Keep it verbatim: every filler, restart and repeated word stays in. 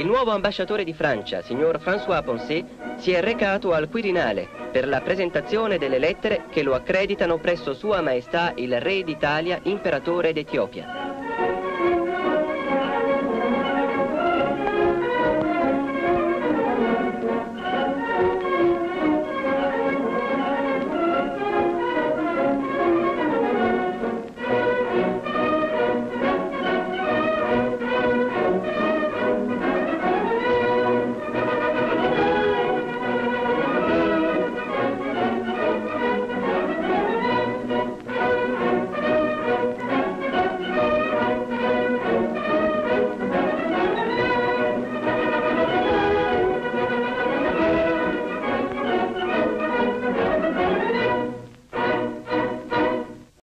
Il nuovo ambasciatore di Francia, signor François Poncet, si è recato al Quirinale per la presentazione delle lettere che lo accreditano presso Sua Maestà il Re d'Italia, Imperatore d'Etiopia.